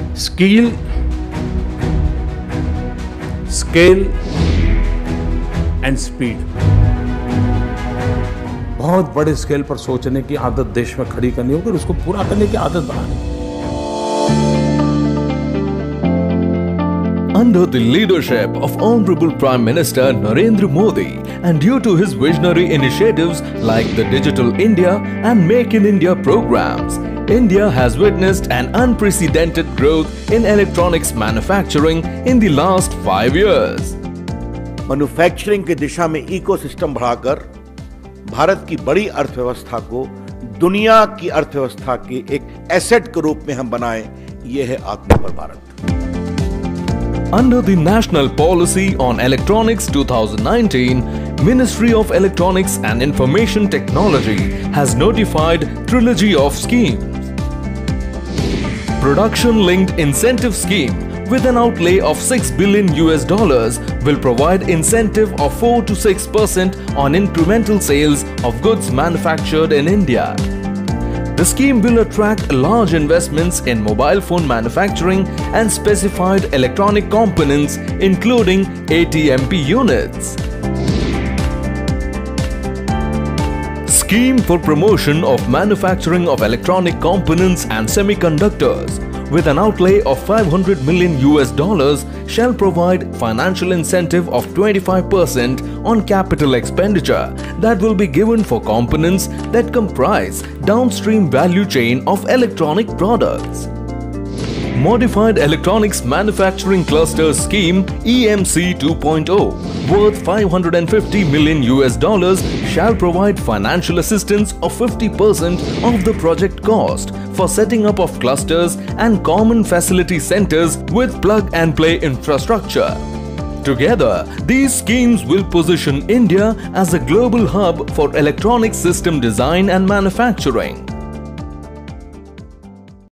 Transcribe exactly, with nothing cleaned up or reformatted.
Skill, scale and speed. बहुत बड़े scale पर सोचने की आदत देश में खड़ी करनी होगी और उसको पूरा करने की आदत बनानी। Under the leadership of Honorable Prime Minister Narendra Modi and due to his visionary initiatives like the Digital India and Make in India programs, India has witnessed an unprecedented growth in electronics manufacturing in the last five years. Manufacturing की दिशा में ecosystem बढ़ाकर भारत की बड़ी अर्थव्यवस्था को दुनिया की अर्थव्यवस्था के एक एसेट के रूप में हम बनाएं, यह है आत्मनिर्भर Bharat. Under the National Policy on Electronics twenty nineteen, Ministry of Electronics and Information Technology has notified trilogy of schemes. Production-linked incentive scheme with an outlay of six billion U S dollars will provide incentive of four to six percent on incremental sales of goods manufactured in India. The scheme will attract large investments in mobile phone manufacturing and specified electronic components including A T M P units. Scheme for promotion of manufacturing of electronic components and semiconductors with an outlay of five hundred million U S dollars shall provide financial incentive of twenty-five percent on capital expenditure that will be given for components that comprise downstream value chain of electronic products. Modified Electronics Manufacturing Cluster Scheme E M C two point oh worth five hundred fifty million U S dollars shall provide financial assistance of fifty percent of the project cost for setting up of clusters and common facility centers with plug and play infrastructure. Together, these schemes will position India as a global hub for electronic system design and manufacturing.